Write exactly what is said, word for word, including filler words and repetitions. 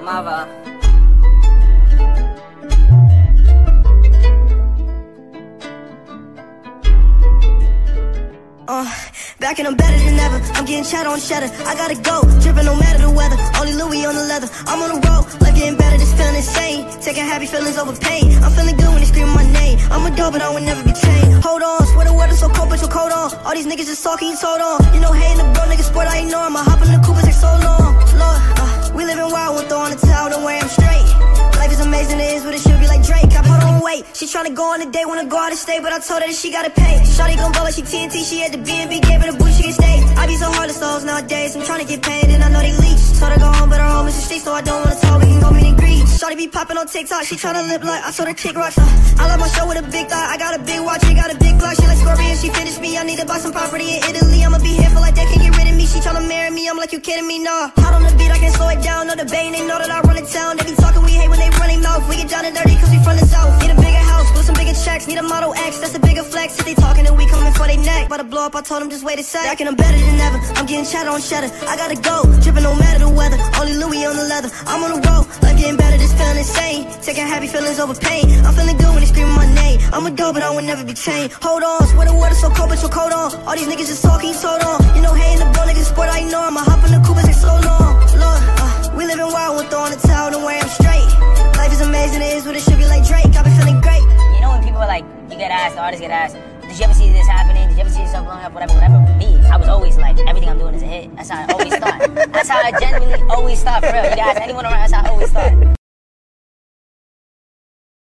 Mava. Uh, back and I'm better than ever. I'm getting chat on cheddar. I gotta go, dripping no matter the weather. Only Louis on the leather. I'm on the road, life getting better. This feeling insane. Taking happy feelings over pain. I'm feeling good when they scream my name. I'm a dog, but I would never be chained. Hold on, swear the weather's so cold, but your coat on. All these niggas just talking, you told on. You know, hating the bro, niggas sport, I ignore 'em. I hop in the Coopers like so long. Lord, uh, we living wild, won't throw on the towel, don't worry, I'm straight. Life is amazing, it is what it should be like Drake. I put on weight. She tryna go on a date, wanna go out and stay, but I told her that she gotta pay. Shawty gon' go like she T N T, she had the B and B, gave her the boot, she can stay. I be so hard to souls nowadays, I'm tryna get paid and I know they leech. Told her go home, but her home is the street, so I don't wanna talk, we can go meet and greet. Shawty be popping on TikTok, she tryna lip lock, I told her kick rocks. Uh, I love my show with a big thigh, I got a big watch, she got a big Glock, she like Scorpion, she finished me, I need to buy some property in Italy, I'ma be here for like that, can't get rid of me, she tryna marry me, I'm like, you kidding me, nah. Hot on the beat, I can't slow it down, no debate, they know that I run the town, they be talking, we hate when they run their mouth, we get down and dirty cause we from the south. Need a bigger house, with some bigger checks, need a Model X, that's a bigger flex. If they talking then we coming for they neck. About to blow up, I told them just wait a sec. Back and I'm better than ever, I'm getting chat on cheddar. I gotta go, dripping no matter the weather. Only Louis on the leather, I'm on the road, life getting better, this feeling insane. Taking happy feelings over pain, I'm feeling good when they scream my name. I'm a dog, but I would never be chained. Hold on, swear the water's so cold, but your coat on. All these niggas just talking, you told on. You know, hating the bro, niggas sport, I ignore 'em. I hop in the Coopers like so long. Lord, uh, we living wild, won't throw on the towel, don't worry, I'm straight. Life is amazing, it is what it should be like Drake. I've been feeling great. You know when people are like, you get asked, the artists get asked, did you ever see this happening? Did you ever see yourself blowing up? Whatever, whatever. Me, I was always like, everything I'm doing is a hit. That's how I always thought. That's how I genuinely always thought, for real. You guys, anyone around, that's how I always thought.